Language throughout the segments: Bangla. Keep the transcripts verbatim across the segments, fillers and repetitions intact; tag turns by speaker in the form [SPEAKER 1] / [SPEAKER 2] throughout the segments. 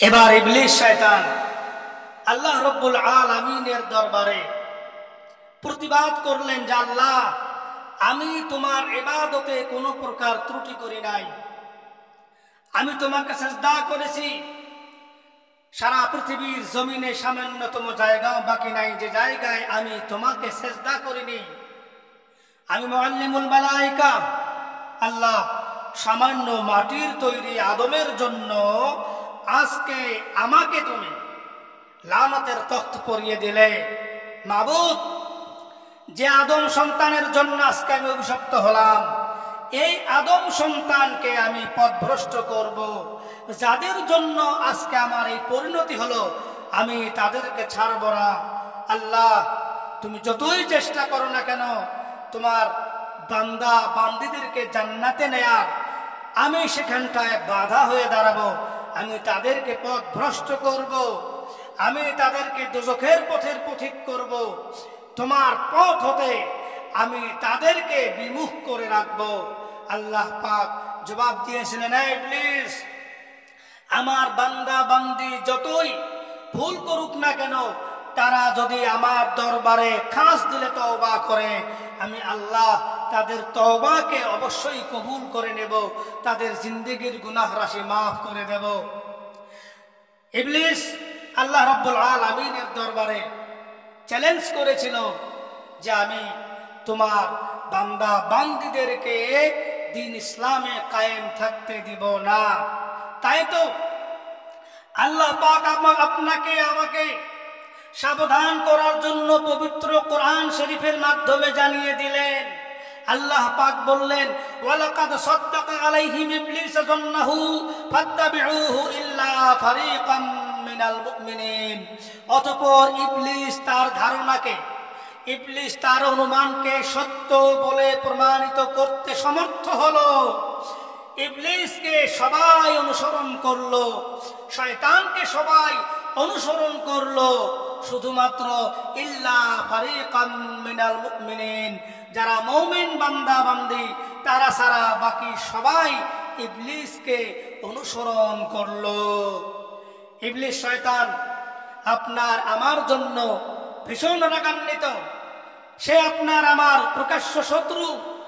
[SPEAKER 1] এবার ইবলিস শয়তান আল্লাহ রব্বুল আলামিনের দরবারে প্রতিবাদ করলেন যে আল্লাহ, আমি তোমার ইবাদতে কোনো প্রকার ত্রুটি করি নাই, আমি তোমাকে সিজদা করেছি। সারা পৃথিবীর জমিনে সামান্যতম জায়গাও বাকি নাই যে জায়গায় আমি তোমাকে সিজদা করিনি। আমি মুআল্লিমুল মালায়েকা, আল্লাহ সামান্য মাটির তৈরি আদমের জন্য আজকে আমাকে তুমি লানতের তখ্ত পরিয়ে দিলে। মাবুদ, যে আদম সন্তানের জন্য আজকে আমি অভিশপ্ত হলাম, এই আদম সন্তানকে আমি পথভ্রষ্ট করব। যাদের জন্য আজকে আমার এই পরিণতি হলো, আমি তাদেরকে ছাড়ব না। আল্লাহ, তুমি যতই চেষ্টা করো না কেন তোমার বান্দা বান্দীদেরকে জান্নাতে নেয়ার, আমি সেখানটায় বাধা হয়ে দাঁড়াবো। আমি তাদেরকে পথভ্রষ্ট করব, আমি তাদেরকে দোজখের পথের পথিক করব। তোমার পথ হতে আমি তাদেরকে বিমুখ করে রাখবো। আল্লাহ পাক জবাব দিয়েছিলেন, হে ইবলিস, আমার বান্দা বান্দি যতই ভুল করুক না কেন, তারা যদি আমার দরবারে খাস দিলে তওবা করে, আমি আল্লাহ তাদের তওবাকে অবশ্যই কবুল করে নেব, তাদের জিন্দেগির গুনাহ রাশি মাফ করে দেব। ইবলিস আল্লাহ রাব্বুল আলামিনের দরবারে চ্যালেঞ্জ করেছিল যে আমি তোমার বান্দা বান্দীদেরকে দিন ইসলামে কায়েম থাকতে দিব না। তাই তো আল্লাহ পাক আপনাকে আমাকে সাবধান করার জন্য পবিত্র কোরআন শরীফের মাধ্যমে জানিয়ে দিলেন। আল্লাহ পাক বললেন, ওয়ালাকাদ সাদ্দাকা আলাইহিম ইবলিস যান্নাহু ফাত্তাবিউহু ইল্লা ফারিকাম মিনাল মুমিনিন। অতঃপর ইবলিস তার ধারণাকে, ইবলিস তার অনুমানকে সত্য বলে প্রমাণিত করতে সমর্থ হলো। ইবলিসকে সবাই অনুসরণ করলো, শয়তানকে সবাই অনুসরণ করলো, শুধুমাত্র ইল্লা ফারিকাম মিনাল মুমিনিন, যারা মুমিন বান্দা বান্দি তারা ছাড়া বাকি সবাই ইবলিসকে অনুসরণ করলো। ইবলিস শয়তান আপনার আমার জন্য ভীষণ রাগান্বিত, সে আপনার আমার প্রকাশ্য শত্রু।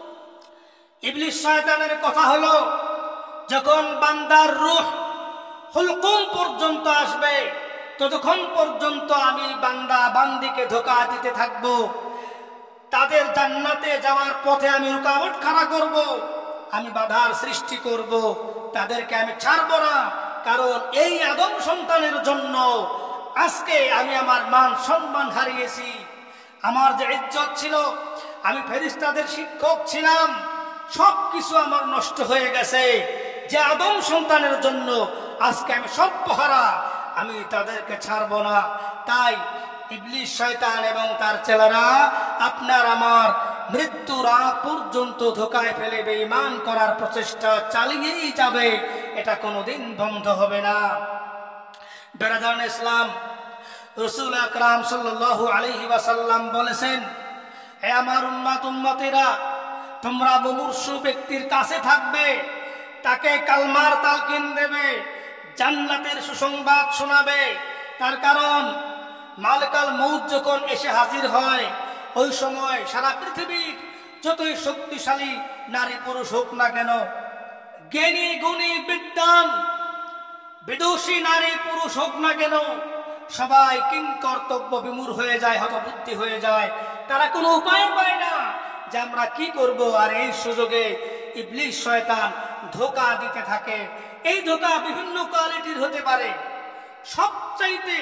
[SPEAKER 1] ইবলিস শয়তানের কথা হলো, যখন বান্দার রূহ হুলকুম পর্যন্ত আসবে, ততক্ষণ পর্যন্ত আমি বান্দা বান্দিকে ধোঁকা দিতে থাকবো, তাদের জান্নাতে যাওয়ার পথে আমি রুকাবট খাড়া করব, আমি বাধার সৃষ্টি করব, তাদেরকে আমি ছাড়ব না। কারণ এই আদম সন্তানের জন্য আজকে আমি আমার মান সম্মান হারিয়েছি। আমার যে ইজ্জত ছিল, আমি ফেরেশতাদের শিক্ষক ছিলাম, সবকিছু আমার নষ্ট হয়ে গেছে। যে আদম সন্তানের জন্য আজকে আমি সর্বহারা, আমি তাদেরকে ছাড়ব না। তাই ইবলিস শয়তান এবং তার ছেলেরা আপনার আমার মৃত্যুর আগ পর্যন্ত ধোঁকায় ফেলে বেঈমান করার প্রচেষ্টা চালিয়েই যাবে, এটা কোনোদিন বন্ধ হবে না। বেরাদান ইসলাম, রাসূল আকরাম সাল্লাল্লাহু আলাইহি ওয়াসাল্লাম বলেছেন, হে আমার উম্মত উম্মতিরা, তোমরা মুমূর্ষু ব্যক্তির কাছে থাকবে, তাকে কালমার তালকিন দেবে, জান্নাতের সুসংবাদ শোনাবে। তার কারণ মালিকাল মউত যখন এসে হাজির হয়, ওই সময় সারা পৃথিবীর যতই শক্তিশালী নারী পুরুষ হোক না কেন, জ্ঞানী গুণী বিদ্বান বিদুষী নারী পুরুষ হোক না কেন, সবাই কিংকর্তব্য বিমূঢ় হয়ে যায়, হতবুদ্ধি হয়ে যায়। তারা কোনো উপায় পায় না যে আমরা কি করব। আর এই সুযোগে ইবলিস শয়তান ধোঁকা দিতে থাকে। এই ধোঁকা বিভিন্ন কোয়ালিটির হতে পারে। সবচাইতে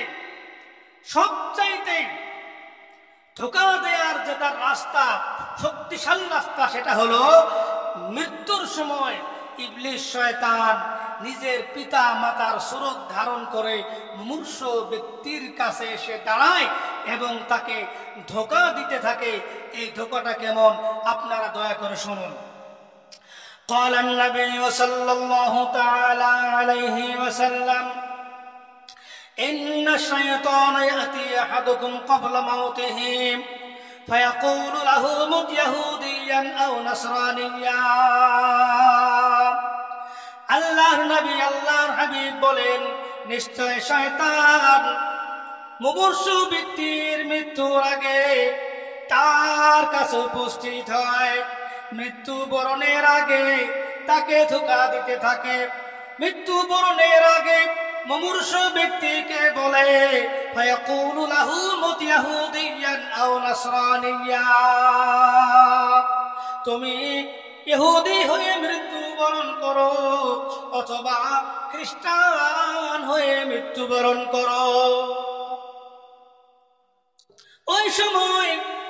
[SPEAKER 1] সবচাইতে ধোঁকা দেওয়ার যে তার রাস্তা, শক্তিশালী রাস্তা, সেটা হলো মৃত্যুর সময় ইবলিস শয়তান নিজের পিতা মাতার সুরত ধারণ করে মুমূর্ষ ব্যক্তির কাছে এসে দাঁড়ায় এবং তাকে ধোঁকা দিতে থাকে। এই ধোঁকাটা কেমন আপনারা দয়া করে শুনুন। قال النبي صلى الله تعالى عليه وسلم إن الشيطان يأتي أحدكم قبل موته فيقول له مت يهوديا أو نصرانيا। আল্লাহর নবী আল্লাহর হাবিব বলেন, নিশ্চয় শয়তান মুমূর্ষু ব্যক্তির মৃত্যুর আগে তার কাছে উপস্থিত হয়, মৃত্যু বরণের আগে তাকে ধোঁকা দিতে থাকে। মৃত্যু বরণের আগে মুমূর্ষু ব্যক্তিকে বলে ফায়াকুলু লাহু মুত ইয়াহুদিয়ান আও নাসরানিয়া, তুমি ইহুদি হয়ে মৃত্যুবরণ করো অথবা খ্রিস্টান হয়ে মৃত্যুবরণ করো। ওই সময়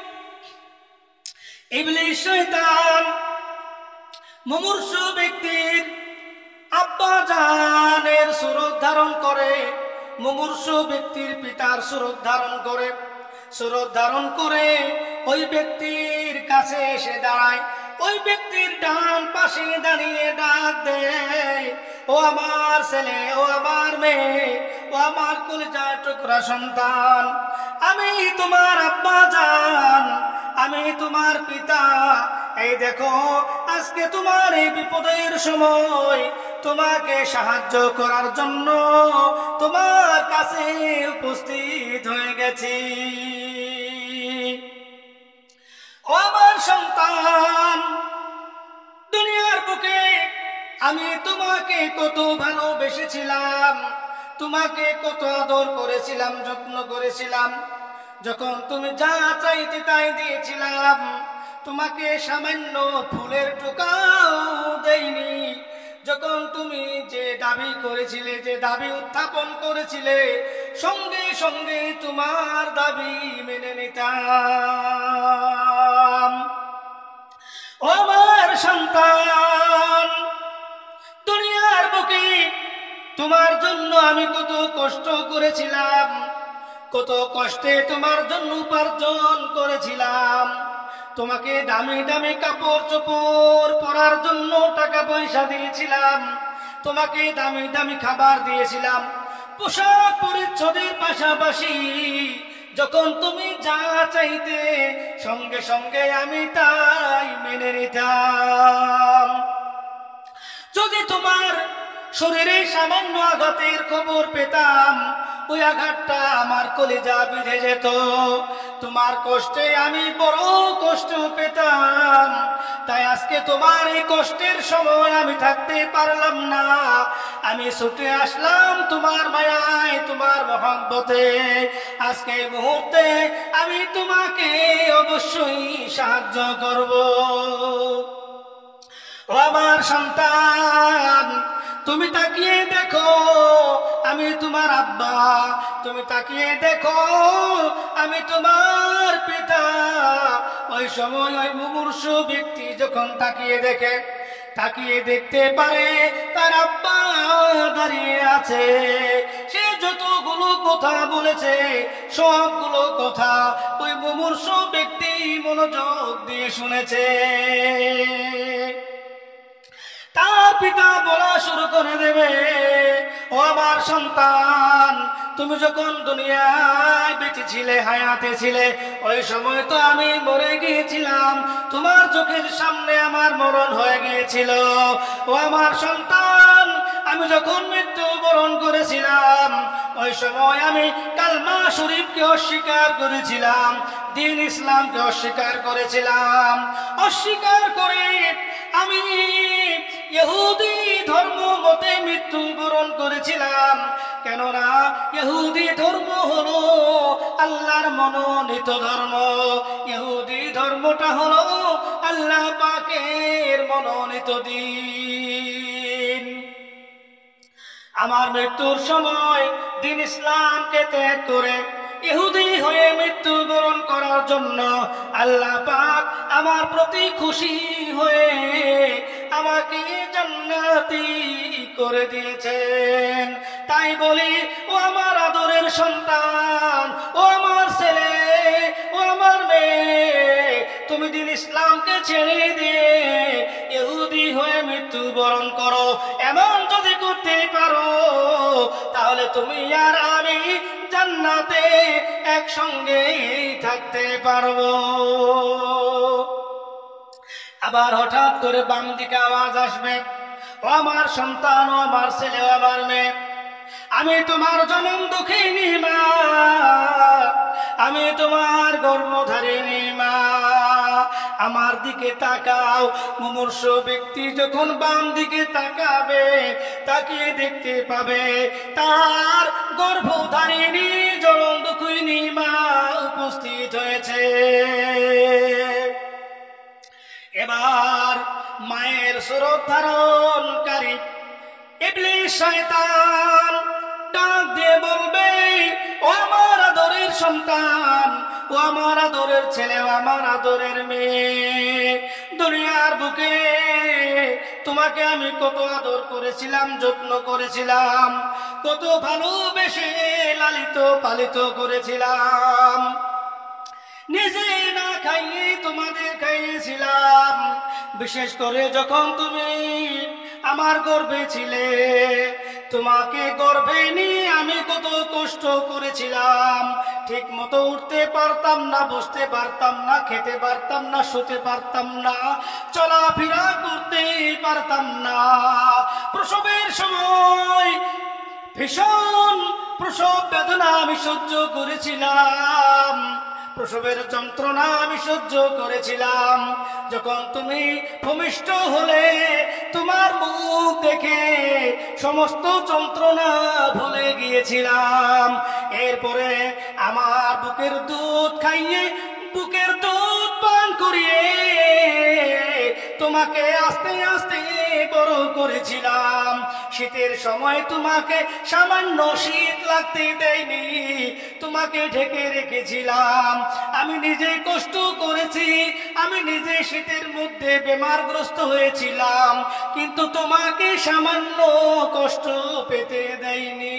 [SPEAKER 1] ইবলিস শয়তান মুমূর্ষু ব্যক্তির আব্বা জানের সুরত ধারণ করে, মুমূর্ষু ব্যক্তির পিতার সুরত ধারণ করে, সুরত ধারণ করে ওই ব্যক্তির কাছে এসে দাঁড়ায়। ওই ব্যক্তির ডান পাশে দাঁড়িয়ে ডাক দেয়, ও আমার ছেলে, ও আমার মেয়ে, ও আমার কলিজার টুকরা সন্তান, আমি তোমার আব্বা জান, আমি তোমার পিতা। এই দেখো আজকে তোমার এই বিপদের সময় তোমাকে সাহায্য করার জন্য তোমার কাছে উপস্থিত হয়ে গেছি। ও আমার সন্তান, দুনিয়ার বুকে আমি তোমাকে কত ভালোবেসেছিলাম, তোমাকে কত আদর করেছিলাম, যত্ন করেছিলাম। যখন তুমি যা চাইতে তাই দিয়েছিলাম, তোমাকে সামান্য ফুলের টুকাও দেইনি। যখন তুমি যে দাবি করেছিলে, যে দাবি উত্থাপন করেছিলে, সঙ্গে সঙ্গে তোমার দাবি মেনে নিতাম। ও আমার সন্তান, দুনিয়ার বুকে তোমার জন্য আমি কত কষ্ট করেছিলাম, কত কষ্টে তোমার জন্য উপার্জন করেছিলাম। তোমাকে দামি দামি কাপড় চোপড় পরার জন্য টাকা পয়সা দিয়েছিলাম, তোমাকে দামি দামি খাবার দিয়েছিলাম, পোশাক পরিচ্ছদের পাশাপাশি যখন তুমি যা চাইতে সঙ্গে সঙ্গে আমি তাই মেনে নিতাম। যদি তোমার শরীরে সামান্য আঘাতের খবর পেতাম, ওই আঘাতটা আমার কলিজা বিঁধে যেত। তোমার কষ্টে আমি বড় কষ্ট পেতাম, তাই আজকে তোমার এই কষ্টের সময় আমি থাকতে পারলাম না। আমি ছুটে আসলাম তোমার মায়ায়, তোমার মহব্বতে। আজকে এই মুহূর্তে আমি তোমাকে অবশ্যই সাহায্য করব। ও আমার সন্তান, তুমি তাকিয়ে দেখো, আমি তোমার আব্বা। তুমি তাকিয়ে দেখো, আমি তোমার পিতা। ওই সময় ওই মুমূর্ষু ব্যক্তি যখন তাকিয়ে দেখে, তাকিয়ে দেখতে পারে তার আব্বা দাঁড়িয়ে আছে। সে যতগুলো কথা বলেছে সবগুলো কথা ওই মুমূর্ষু ব্যক্তি মনোযোগ দিয়ে শুনেছে। তার পিতা বলা শুরু করে দেবে, ও আমার সন্তান, তুমি যখন দুনিয়ায় বেঁচে ছিলে, হায়াতে ছিলে, ওই সময় তো আমি মরে গিয়েছিলাম, তোমার চোখের সামনে আমার মরণ হয়ে গিয়েছিল। ও আমার সন্তান, আমি যখন মৃত্যুবরণ করেছিলাম, ওই সময় আমি কালমা শরীফকে অস্বীকার করেছিলাম, দ্বীন ইসলামকে অস্বীকার করেছিলাম। অস্বীকার করে আমি ইহুদি ধর্ম মতে মৃত্যুবরণ করেছিলাম। কেননা ইহুদি ধর্ম হলো আল্লাহর মনোনীত ধর্ম, ইহুদি ধর্মটা হলো আল্লাহ পাকের মনোনীত দিন। আমার মৃত্যুর সময় দ্বীন ইসলামকে ত্যাগ করে ইহুদি হয়ে মৃত্যুবরণ করার জন্য আল্লাহ পাক আমার প্রতি খুশি হয়ে আমাকে জান্নাতি করে দিয়েছেন। তাই বলি, ও আমার আদরের সন্তান, ও আমার ছেলে, ও আমার মেয়ে, তুমি দ্বীন ইসলামকে ছেড়ে দিয়ে ইহুদি হয়ে মৃত্যুবরণ করো। এমন যদি করতে পারো, তাহলে তুমি আর আমি জান্নাতে একসঙ্গে থাকতে পারবো। আবার হঠাৎ করে বাম দিকে আওয়াজ আসবে, ও আমার সন্তান, ও আমার ছেলে, ও আমার মেয়ে, আমি আমি তোমার জনম দুঃখিনী মা, আমি তোমার গর্ভধারিণী মা, আমার দিকে তাকাও। মুমূর্ষ ব্যক্তি যখন বাম দিকে তাকাবে, তাকিয়ে দেখতে পাবে তার গর্ভধারিণী জনম দুঃখিনী মা উপস্থিত হয়েছে। এবার মায়ের সুরত ধারণকারী ইবলিস শয়তান ডাক দিয়ে বলবে, ও আমার আদরের সন্তান, ও আমার আদরের ছেলে, ও আমার আদরের মেয়ে, দুনিয়ার বুকে তোমাকে আমি কত আদর করেছিলাম, যত্ন করেছিলাম, কত ভালোবেসে লালিত পালিত করেছিলাম, নিজে না খাইয়ে তোমাদের খাইয়েছিলাম। বিশেষ করে যখন তুমি আমার গর্ভে ছিলে, তোমাকে গর্ভে নিয়ে আমি কত কষ্ট করেছিলাম। ঠিক মতো উঠতে পারতাম না, বসতে পারতাম না, খেতে পারতাম না, শুতে পারতাম না, চলাফেরা করতে পারতাম না। প্রসবের সময় ভীষণ প্রসব বেদনা আমি সহ্য করেছিলাম, প্রসবের যন্ত্রণা আমি সহ্য করেছিলাম। যখন তুমি ভূমিষ্ঠ হলে, তোমার মুখ দেখে সমস্ত যন্ত্রণা ভুলে গিয়েছিলাম। এরপরে আমার বুকের দুধ খাইয়ে, বুকের দুধ পান করিয়ে তোমাকে আস্তে আস্তে বড় করেছিলাম। শীতের সময় তোমাকে সামান্য শীত লাগতে দেয়নি, তোমাকে ঢেকে রেখেছিলাম। আমি নিজে কষ্ট করেছি, আমি নিজে শীতের মধ্যে বেমারগ্রস্ত হয়েছিলাম, কিন্তু তোমাকে সামান্য কষ্ট পেতে দেয়নি।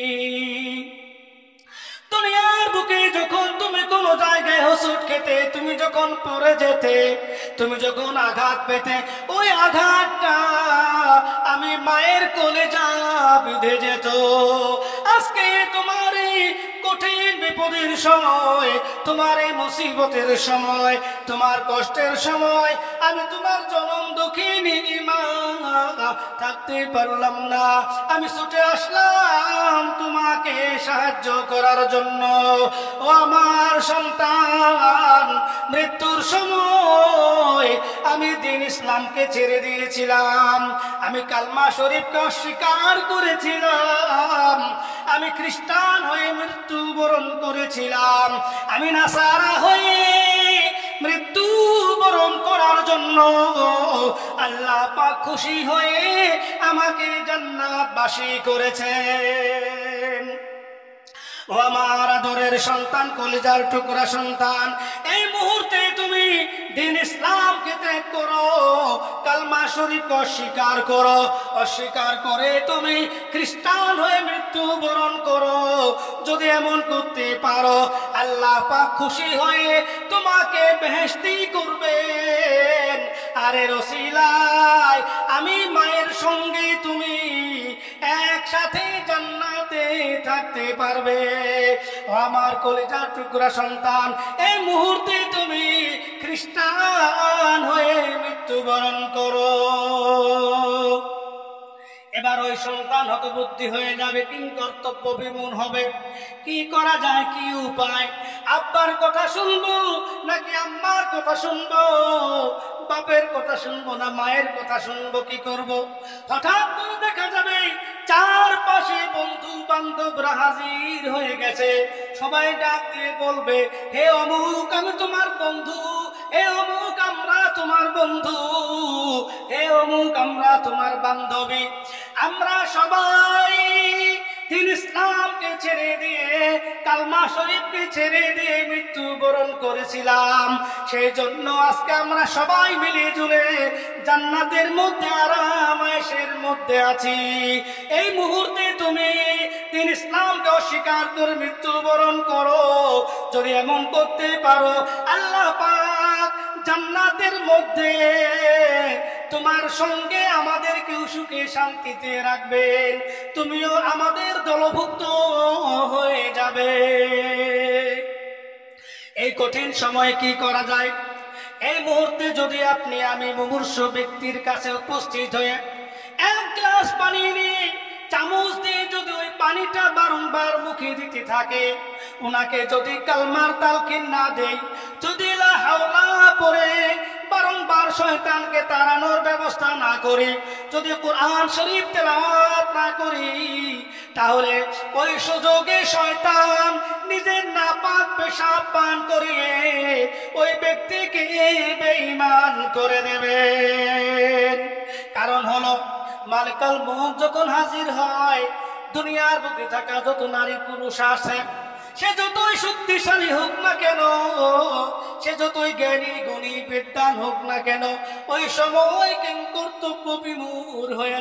[SPEAKER 1] দুনিয়ার বুকে যখন তুমি কোনো জায়গায় হোঁচট খেতে, তুমি যখন পড়ে যেতে, তুমি যখন আঘাত পেতে, ওই আঘাতটা আমি মায়ের কলেজা বিঁধে যেত। আজকে তোমার এই কঠিন বিপদের সময়, তোমার এই মুসিবতের সময়, তোমার কষ্টের সময় আমি তোমার জনম দুঃখিনী মা থাকতে পারলাম না। আমি ছুটে আসলাম তোমাকে সাহায্য করার জন্য। ও আমার সন্তান, মৃত্যুর সময় আমি দ্বীন ইসলামকে ছেড়ে দিয়েছিলাম, আমি কালমা শরীফকে অস্বীকার করেছিলাম, আমি খ্রিস্টান হয়ে মৃত্যুবরণ করেছিলাম, আমি নাসারা হয়ে মৃত্যুবরণ করার জন্য আল্লাহ পাক খুশি হয়ে আমাকে জান্নাতবাসী করেছেন। ও আমার আদরের সন্তান, কলিজার টুকরা সন্তান, এই মুহূর্তে তুমি দ্বীন ইসলামকে ত্যাগ করো, কালমা শরীফকে অস্বীকার করো, অস্বীকার করে তুমি খ্রিস্টান হয়ে মৃত্যুবরণ করো। যদি এমন করতে পারো, আল্লাহ পাক খুশি হয়ে তোমাকে বেহেশতি করবেন। আরে রসিলায় আমি মায়ের সঙ্গে তুমি একসাথে জান্নাতে থাকতে পারবে। আমার কলিজার টুকরা সন্তান, এই মুহূর্তে তুমি খ্রিস্টান হয়ে মৃত্যুবরণ করো। এবার ওই সন্তান হতবুদ্ধি হয়ে যাবে, কিং কর্তব্য বিমূঢ় হবে। কি করা যায়, কি উপায়? আব্বার কথা শুনবো নাকি আম্মার কথা শুনবো? বাপের কথা শুনবো না মায়ের কথা শুনবো? কি করব? হঠাৎ করে দেখা যাবে চারপাশে বন্ধু বান্ধবরা হাজির হয়ে গেছে। সবাই ডাক দিয়ে বলবে, হে অমুক আমি তোমার বন্ধু, হে অমুক আমরা তোমার বন্ধু, হে অমুক আমরা তোমার বান্ধবী। আমরা সবাই দ্বীন ইসলামকে ছেড়ে দিয়ে, কালমা শরীফকে ছেড়ে দিয়ে মৃত্যুবরণ করেছিলাম। সেই জন্য আজকে আমরা সবাই মিলে জুড়ে জান্নাতের মধ্যে আরাম আয়েশের মধ্যে আছি। এই মুহূর্তে তুমি দ্বীন ইসলামকে অস্বীকার করে মৃত্যুবরণ করো। যদি এমন করতে পারো, আল্লাহ পাক জান্নাতের মধ্যে তোমার সঙ্গে আমাদেরকেও সুখে শান্তিতে রাখবেন, তুমিও আমাদের দলভুক্ত হয়ে যাবে। এই কঠিন সময়ে কি করা যায়? এই মুহূর্তে যদি আপনি আমি মুমূর্ষ ব্যক্তির কাছে উপস্থিত হয়ে এক গ্লাস পানি নিয়ে চামচ দিয়ে যদি ওই পানিটা বারংবার মুখে দিতে থাকে, উনাকে যদি কালমার তালকিন না দেই, যদি লা হাওলা পড়ে বারংবার শয়তানকে তাড়ানোর ব্যবস্থা না করি, যদি কোরআন শরীফ তেলাওয়াত না করি, তাহলে ওই সুযোগে শয়তান নিজের নাপাক পেশাব পান করিয়ে ওই ব্যক্তিকে বেঈমান করে দেবেন। কারণ হলো মালিকাল মউত যখন হাজির হয়, দুনিয়ার বুকে থাকা যত নারী পুরুষ আছে, সে যতই শক্তিশালী হোক না কেন, সে যতই জ্ঞানী গুণী বিদ্বান হোক না কেন, ওই সময় কিং কর্তব্য বিমূঢ় হয়ে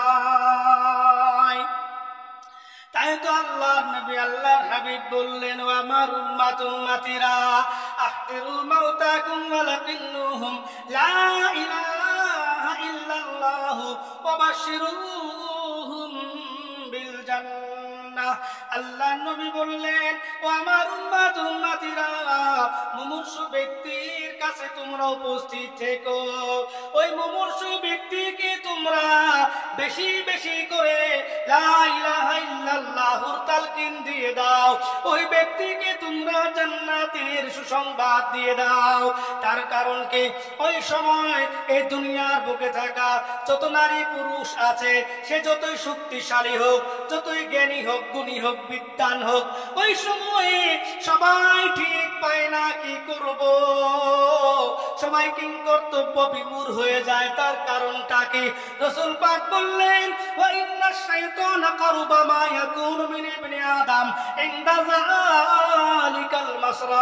[SPEAKER 1] যায়। তাই তো আল্লাহর নবী আল্লাহর হাবিব বললেন, ও আমার উম্মত উম্মতিরা, আহদিরুল মাউতাকুম ওয়া লাকিন্নুহুম লা ইলাহা ইল্লাল্লাহু ওয়া বাশশিরুহুম বিল জান্নাহ। আল্লাহর নবী বললেন, ও আমার উম্মত উম্মতিরা, মুমূর্ষু ব্যক্তির কাছে তোমরা উপস্থিত থেকো, ওই মুমূর্ষু ব্যক্তিকে তোমরা বেশি বেশি করে লা ইলাহা ইল্লাল্লাহুর তালকিন দিয়ে দাও, ওই ব্যক্তিকে তোমরা জান্নাতের সুসংবাদ দিয়ে দাও। তার কারণ কি, ওই সময় এই দুনিয়ার বুকে থাকা যত নারী পুরুষ আছে, সে যতই শক্তিশালী হোক, যতই জ্ঞানী হোক, গুণী হোক, বিদ্বান হোক, ওই সময়ে সবাই ঠিক পায় না কি করব, সবাই কিং কর্তব্য বিমূঢ় হয়ে যায়। তার কারণটা কি? রাসূল পাক বললেন, ওয়া ইন্নাশ শাইতানা কারবা মা ইয়াকুনু মিন ইবনি আদম ইনদা যালিকাল মাসরা।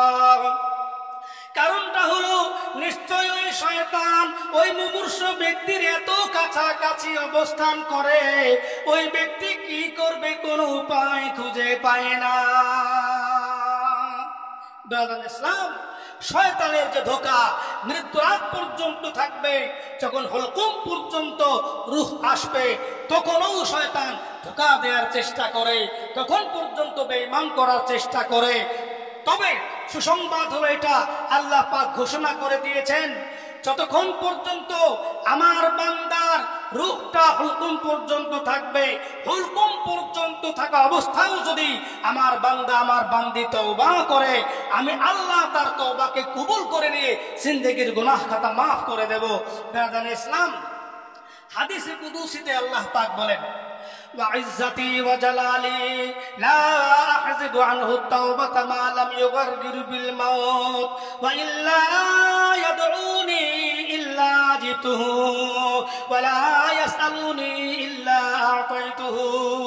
[SPEAKER 1] কারণটা হলো, নিশ্চয় ওই শয়তান ওই মুমূর্ষু ব্যক্তির এত কাছাকাছি অবস্থান করে, ওই ব্যক্তি কি করবে কোনো উপায় খুঁজে পায় না। ব্রাদার ইসলাম, শয়তানের যে ধোঁকা মৃত্যুর আগ পর্যন্ত থাকবে, যখন হলকুম পর্যন্ত রূহ আসবে, তখনও শয়তান ধোঁকা দেওয়ার চেষ্টা করে, তখন পর্যন্ত বেঈমান করার চেষ্টা করে। তবে সুসংবাদ হলো এটা, আল্লাহ পাক ঘোষণা করে দিয়েছেন, যতক্ষণ পর্যন্ত আমার বান্দার রূহটা হুকুম পর্যন্ত থাকবে, হুকুম পর্যন্ত থাকা অবস্থাও যদি আমার বান্দা আমার বান্দি তওবা করে, আমি আল্লাহ তার তওবাকে কবুল করে নিয়ে জিন্দেগির গুনাহ খাতা মাফ করে দেব। ব্রাদার ইসলাম, হাদিসে কুদসিতে আল্লাহ পাক বলেন, وعزتي وجلالي لا أحجب عنه التوبة ما لم يغرغر بالموت وإلا يدعوني إلا جئته ولا يسألوني إلا أعطيته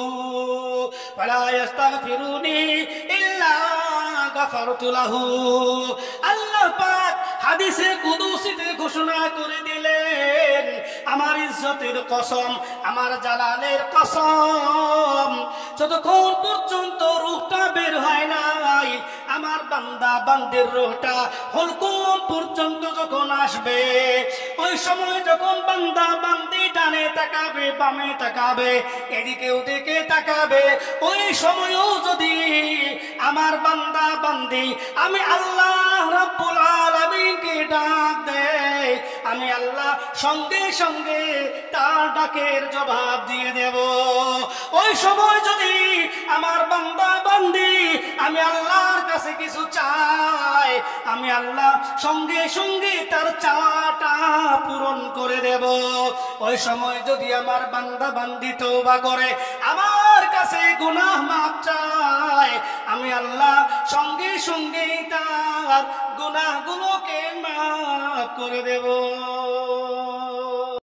[SPEAKER 1] ولا يستغفروني إلا غفرت له। আল্লাহ পাক হাদিসে কুদসিতে ঘোষণা করে দিলেন, আমার ইজ্জতের কসম, আমার জালালের কসম, যতক্ষণ পর্যন্ত রূহটা বের হয় নাই, আমার বান্দা বান্দির রূহটা হুকুম পর্যন্ত যখন আসবে, ওই সময় যখন বান্দা বান্দি ডানে তাকাবে, বামে তাকাবে, এদিকে ওদিকে তাকাবে, ওই সময়ও যদি আমার বান্দা বান্দি আমি আল্লাহ রাব্বুল আলামিনকে ডাক দেয়, আমি আল্লাহ সঙ্গে সঙ্গে তার ডাকের জবাব দিয়ে দেব। ওই সময় যদি আমার বান্দা বান্দি আমি আল্লাহর কাছে কিছু চাই, আমি আল্লাহ সঙ্গে সঙ্গে তার চাওয়াটা পূরণ করে দেব। ওই সময় যদি আমার বান্দা বান্দি তওবা করে, আমার কাছে গুনাহ মাফ চায়, আমি আল্লাহ সঙ্গে সঙ্গে তার গুনাহগুলোকে মাফ করে দেব।